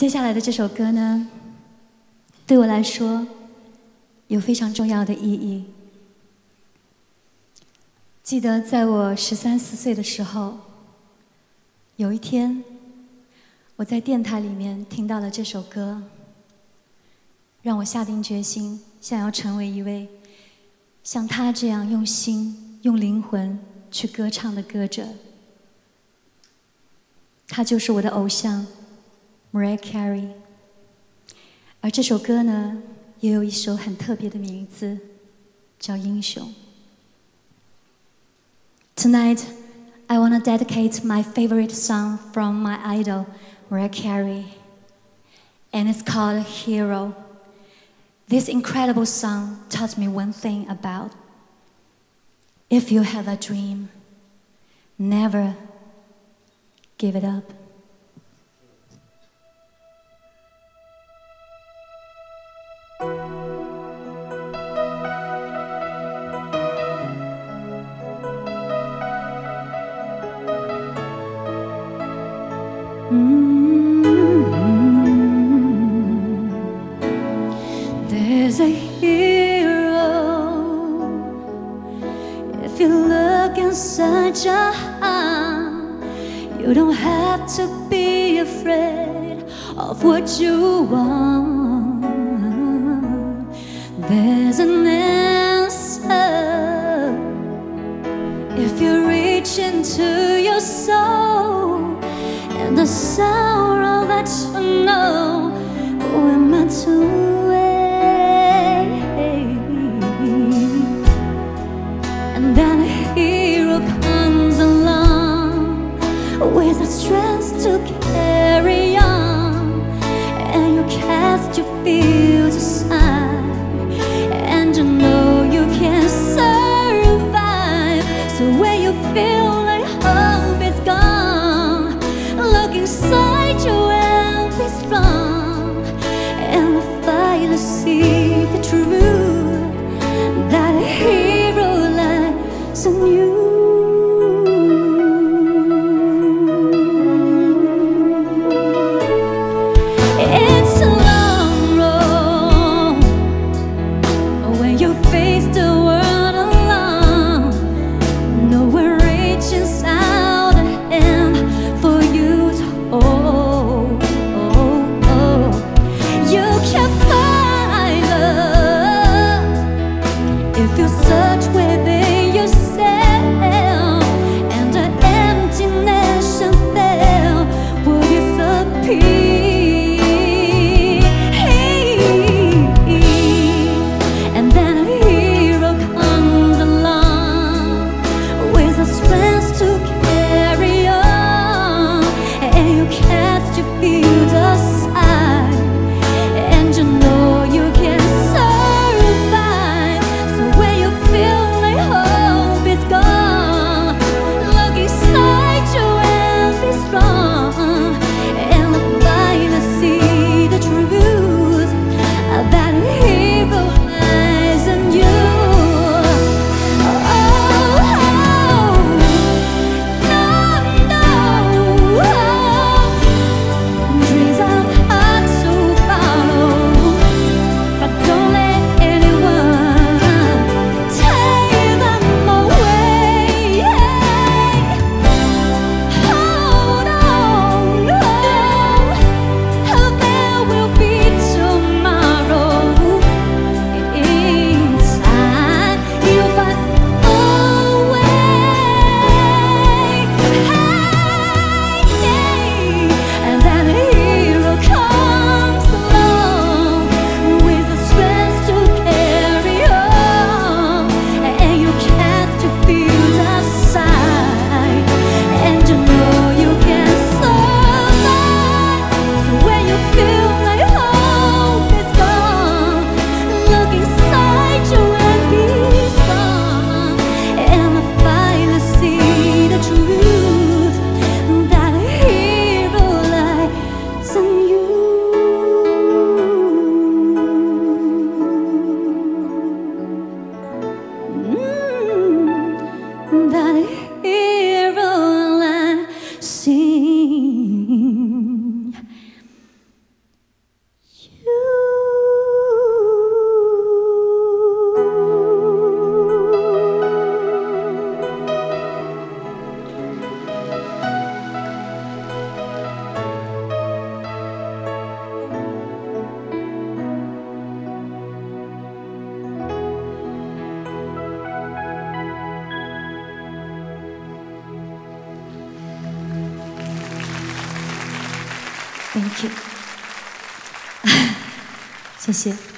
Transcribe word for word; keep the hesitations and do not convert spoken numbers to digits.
接下来的这首歌呢，对我来说有非常重要的意义。记得在我十三四岁的时候，有一天，我在电台里面听到了这首歌，让我下定决心，想要成为一位像他这样用心、用灵魂去歌唱的歌者。他就是我的偶像 Mariah Carey。而这首歌呢，也有一首很特别的名字，叫《英雄》。Tonight, I want to dedicate my favorite song from my idol, Mariah Carey, and it's called Hero. This incredible song taught me one thing about: if you have a dream, never give it up. There's a hero if you look inside your heart. You don't have to be afraid of what you want. There's an answer if you reach into your soul, and the sorrow that you know we're meant to. And then a hero comes along with the strength to carry on, and you cast your fears aside, and you know you can survive. So when you feel like hope is gone, look inside you and be strong, and finally see the truth that a hero lies in you. It's a long road when you face the world alone. No one reaches out a hand for you to hold. You can find love if you search within yourself, and the emptiness and fear will disappear. And then a hero comes along with the strength to carry on, and you cast your fears aside, and you know you can survive. So when you feel like hope is gone, look inside you and be strong, and finally see the truth that a hero lies in you. Oh, no, no, Thank you， 谢谢。